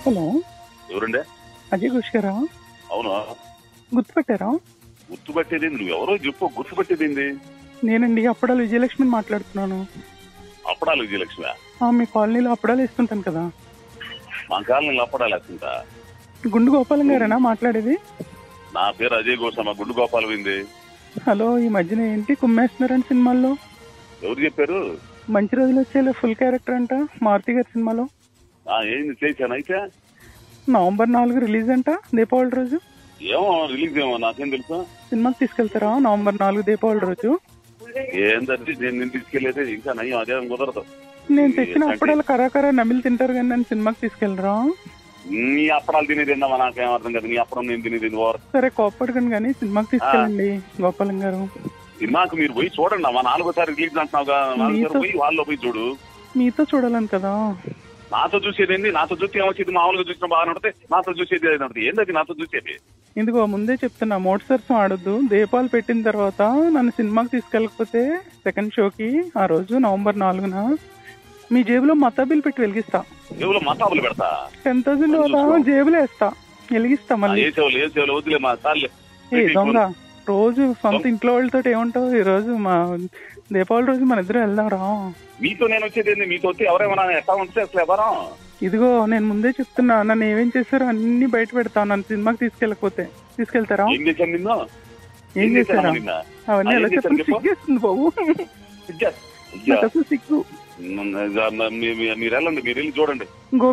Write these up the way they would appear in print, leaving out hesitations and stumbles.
Hello. ఎవరండి? అజయ్ ఘోష్ గారా? అవును. గుర్తుపెట్టారా? గుర్తుపట్టేది నువ్వెవరో చెప్పు. గుర్తుపట్టేది నేనండి, అప్పడాలు విజయలక్ష్మిని మాట్లాడుతున్నాను. అప్పడాలు విజయలక్ష్మి? మీ కాలనీలో అప్పడాలు వేస్తుంటాను కదా. మా కాలనీలో అప్పడాలు వేస్తుంటా? గుండు గోపాలం గారేనా మాట్లాడేది? నా పేరు అజయ్ ఘోష్. మా గుండు గోపాలం ఏంది? హలో, ఈ మధ్యన ఏంటి కుమ్మేస్తున్నారండి సినిమాల్లో? ఎవరు చెప్పారు? మంచి రోజులు వచ్చేలా ఫుల్ క్యారెక్టర్ అంట మారుతి గారి సినిమాలో. ఏంది చేశాను అయితే? నవంబర్ 4 రిలీజ్ అంట, దీపావళి రోజు. ఏమో రిలీజ్ ఏమో నాకేం తెలుసా. సినిమాకి తీసుకెళ్తారా నవంబర్ 4 దీపావళి రోజు? ఏంటంటే నేను తీసుకెళ్ళేది ఇంకా నయ్యం, అదేం కుదరదు. నేను తెచ్చిన అప్పడాలు కరాకరా నమిలి తింటారు కానీ నన్ను సినిమాకి తీసుకెళ్లరా? నీ అప్పడాలు తినేది ఏందమ్మా? నాకేం అర్థం కదా. నీ అప్పడం నేను తినేది. సరే కోప్పడకండి కానీ సినిమాకి తీసుకెళ్ళండి గోపాలం గారు. సినిమాకు మీరు పోయి చూడండి అమ్మా. 4వ రిలీజ్ అంటున్నావుగా, 4 పోయి వాళ్ళలో పోయి చూడు. మీతో చూడాలని కదా. నాతో చూసేది ఏంది? నాతో చూసి ఏమొచ్చేది? మామూలుగా చూసిన బాగా ఉంటుంది. నాతో చూసేది ఏంటది? నాతో చూసేది ఇందుకో ముందే చెప్తున్నా, మోటార్సర్స్ ఆడొద్దు. దీపాలు పెట్టిన తర్వాత నన్ను సినిమాకి తీసుకెళ్ళకపోతే సెకండ్ షోకి ఆ రోజు నవంబర్ 4న మీ జేబులో మతాబిల్ పెట్టి వెలిగిస్తా. జేబులో మతాబులు పెడతా? 10,000 జేబులో వేస్తా, వెలిగిస్తా. మళ్ళీ వదిలే మా సార్లే. దొంగ రోజు సొంత ఇంట్లో వాళ్ళతో ఏముంటావు? ఈ రోజు మా దీపావళి రోజు మన ఇద్దరు వెళ్దాం రా. మీతో నేను వచ్చేది ఏంది? మీతో వచ్చి ఎవరేమన్నా ఎట్లా ఉంటే అసలు ఎవరో. ఇదిగో నేను ముందే చెప్తున్నా, నన్ను ఏమేం చేశారో అన్ని బయట పెడతా. నన్ను సినిమాకి తీసుకెళ్ళకపోతే. తీసుకెళ్తారా? ఏం చేశాను నిన్ను? ఏం చేశారా? అవన్నీ ఎలా చెప్పండి, సిగ్గేస్తుంది బాబు. నాకు అసలు సిగ్గు. మీరు వెళ్ళండి, మీరు వెళ్ళి చూడండి.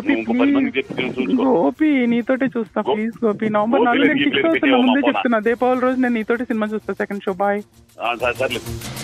గోపి నీతోటే చూస్తా ప్లీజ్. గోపి నవంబర్ 4 నేను ఫిక్స్ అవుతున్నా, ముందే చెప్తున్నా. దీపావళి రోజు నేను నీతోటి సినిమా చూస్తా సెకండ్ షో. బాయ్. సర్లేదు.